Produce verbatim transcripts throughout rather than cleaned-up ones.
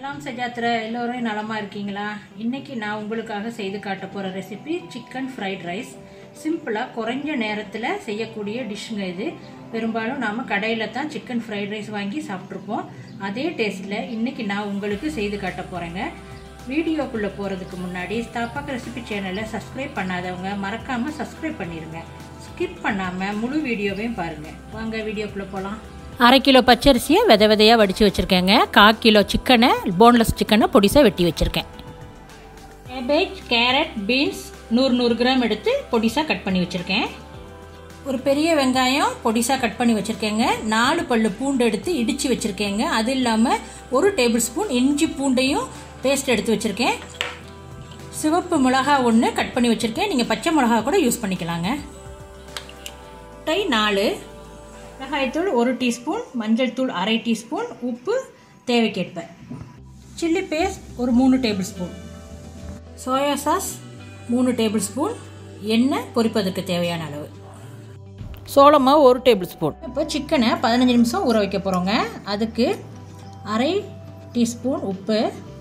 சலாம் சஜாத்ரா, எல்லோரும் நலமாக இருக்கீங்களா? இன்றைக்கி நான் உங்களுக்காக செய்து காட்ட போகிற ரெசிபி சிக்கன் ஃப்ரைட் ரைஸ். சிம்பிளாக குறைஞ்ச நேரத்தில் செய்யக்கூடிய டிஷ்ஷுங்க இது. பெரும்பாலும் நாம் கடையில் தான் சிக்கன் ஃப்ரைட் ரைஸ் வாங்கி சாப்பிட்ருப்போம். அதே டேஸ்ட்டில் இன்றைக்கி நான் உங்களுக்கு செய்து காட்ட போகிறேங்க. வீடியோக்குள்ளே போகிறதுக்கு முன்னாடி ஸ்டாப்பாக் ரெசிபி சேனலை சப்ஸ்கிரைப் பண்ணாதவங்க மறக்காமல் சப்ஸ்கிரைப் பண்ணிடுங்க. ஸ்கிப் பண்ணாமல் முழு வீடியோவையும் பாருங்கள். வாங்க வீடியோக்குள்ளே போகலாம். அரை கிலோ பச்சரிசியை விதை விதையாக வடித்து வச்சுருக்கேங்க. கால் கிலோ சிக்கனை போன்லெஸ் சிக்கனை பொடிசாக வெட்டி வச்சுருக்கேன். கேபேஜ், கேரட், பீன்ஸ் நூறு நூறு கிராம் எடுத்து பொடிசாக கட் பண்ணி வச்சுருக்கேன். ஒரு பெரிய வெங்காயம் பொடிசாக கட் பண்ணி வச்சுருக்கேங்க. நாலு பல்லு பூண்டு எடுத்து இடித்து வச்சுருக்கேங்க. அது இல்லாமல் ஒரு டேபிள் ஸ்பூன் இஞ்சி பூண்டையும் பேஸ்ட் எடுத்து வச்சுருக்கேன். சிவப்பு மிளகா ஒன்று கட் பண்ணி வச்சுருக்கேன். நீங்கள் பச்சை மிளகா கூட யூஸ் பண்ணிக்கலாங்க. முட்டை நாலு, மிளகாய்த்தூள் ஒரு டீஸ்பூன், மஞ்சள் தூள் அரை டீஸ்பூன், உப்பு தேவைக்கேற்ப, சில்லி பேஸ்ட் ஒரு மூணு டேபிள் ஸ்பூன், சோயா சாஸ் மூணு டேபிள் ஸ்பூன், எண்ணெய் பொரிப்பதற்கு தேவையான அளவு, சோளமாவு ஒரு டேபிள் ஸ்பூன். இப்போ சிக்கனை பதினஞ்சு நிமிஷம் ஊற வைக்க போகிறோங்க. அதுக்கு அரை டீஸ்பூன் உப்பு,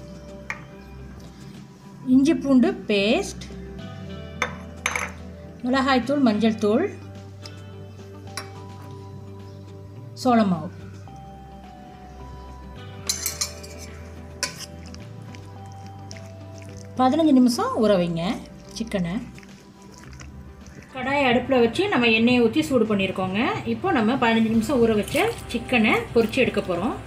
இஞ்சி பூண்டு பேஸ்ட், மிளகாய்த்தூள் மஞ்சள் தூள், சோளமாவு, பதினஞ்சு நிமிஷம் ஊற வைங்க சிக்கனை. கடாயை அடுப்பில் வச்சு நம்ம எண்ணெயை ஊற்றி சூடு பண்ணியிருக்கோங்க. இப்போ நம்ம பதினஞ்சு நிமிஷம் ஊற வச்ச சிக்கனை பொரிச்சு எடுக்க போகிறோம்.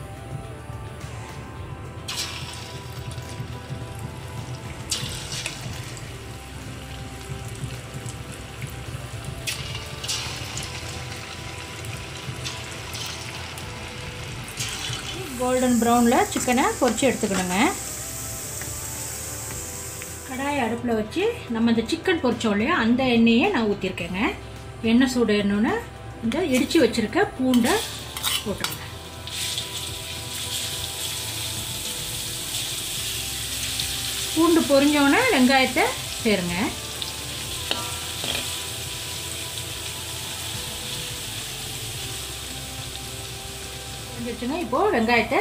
கோல்டன் ப்ரௌனில் சிக்கனை பொரிச்சு எடுத்துக்கணுங்க. கடாயை அடுப்பில் வச்சு நம்ம இந்த சிக்கன் பொரிச்சோம் இல்லையா, அந்த எண்ணெயை நான் ஊற்றிருக்கேங்க. எண்ணெய் சூடு எண்ணோன்னு இந்த இடித்து வச்சுருக்க பூண்டை போட்டுருங்க. பூண்டு பொரிஞ்சோன்னே வெங்காயத்தை சேருங்க. இப்போ வெங்காயத்தை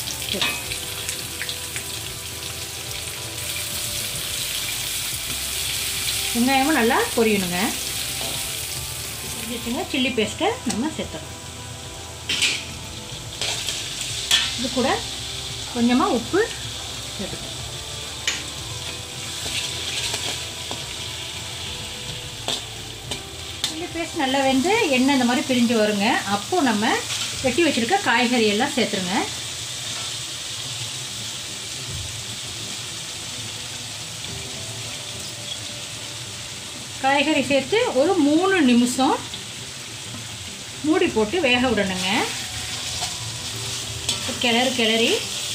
வெங்காயமும் நல்லா பொரியணுங்க. பொரிஞ்சிச்சுங்க. சில்லி பேஸ்ட்டை நம்ம சேர்த்துறோம். இது கூட கொஞ்சமாக உப்பு சேர்த்துக்கணும். சில்லி பேஸ்ட் நல்லா வெந்து எண்ணெய் இந்த மாதிரி பிரிஞ்சு வருங்க. அப்போது நம்ம வெட்டி வச்சுருக்க காய்கறி எல்லாம் சேர்த்துருங்க. காய்கறி சேர்த்து ஒரு மூணு நிமிஷம் மூடி போட்டு வேக விடணுங்க. கிளறு கிளறி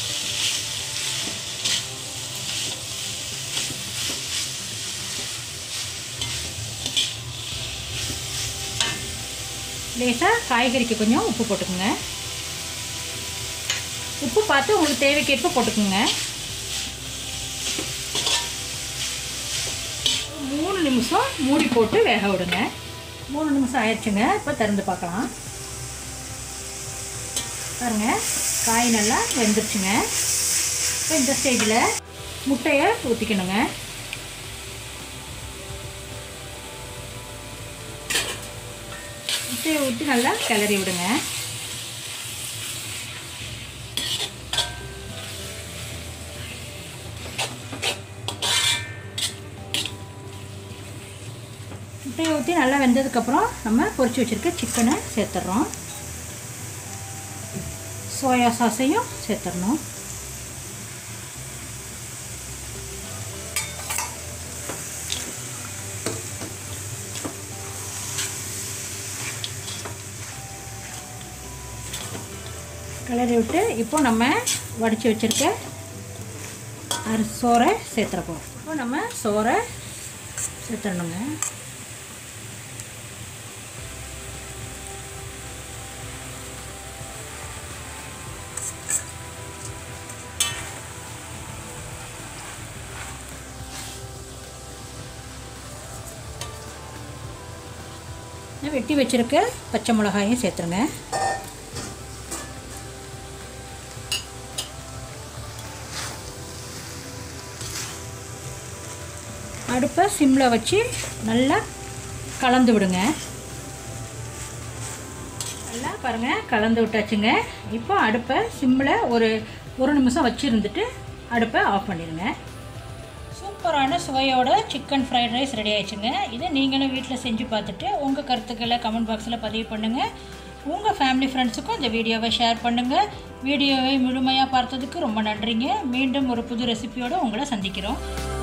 லேசாக காய்கறிக்கு கொஞ்சம் உப்பு போட்டுக்குங்க. உப்பு பார்த்து உங்களுக்கு தேவைக்கேற்ப போட்டுக்குங்க. மூணு நிமிஷம் மூடி போட்டு வேக விடுங்க. மூணு நிமிஷம் ஆயிடுச்சுங்க. இப்போ திறந்து பார்க்கலாம். பாருங்க, காய் நல்லா வெந்துருச்சுங்க. இப்போ இந்த ஸ்டேஜில் முட்டையை ஊற்றிக்கணுங்க. முட்டையை ஊற்றி நல்லா கிளறி விடுங்க. முட்டையை ஊற்றி நல்லா வெந்ததுக்கப்புறம் நம்ம பொரிச்சு வச்சுருக்க சிக்கனை சேர்த்துட்றோம். சோயா சாஸையும் சேர்த்துடணும். கிளறி விட்டு இப்போ நம்ம வடித்து வச்சுருக்க அரி சோறை சேர்த்துறப்போம். இப்போ நம்ம சோறை சேர்த்துடணுங்க. வெட்டி வச்சுருக்க பச்சை மிளகாயும் சேர்த்துருங்க. அடுப்பை சிம்மில் வச்சு நல்லா கலந்து விடுங்க. நல்லா பாருங்கள் கலந்து விட்டாச்சுங்க. இப்போ அடுப்பை சிம்மில் ஒரு ஒரு நிமிஷம் வச்சுருந்துட்டு அடுப்பை ஆஃப் பண்ணிடுங்க. சூப்பரான சுவையோட சிக்கன் ஃப்ரைட் ரைஸ் ரெடி ஆயிடுச்சுங்க. இதை நீங்களும் வீட்டில் செஞ்சு பார்த்துட்டு உங்கள் கருத்துக்களை கமெண்ட் பாக்ஸில் பதிவு பண்ணுங்கள். உங்கள் ஃபேமிலி ஃப்ரெண்ட்ஸுக்கும் இந்த வீடியோவை ஷேர் பண்ணுங்கள். வீடியோவை முழுமையாக பார்த்ததுக்கு ரொம்ப நன்றிங்க. மீண்டும் ஒரு புது ரெசிபியோடு உங்களை சந்திக்கிறோம்.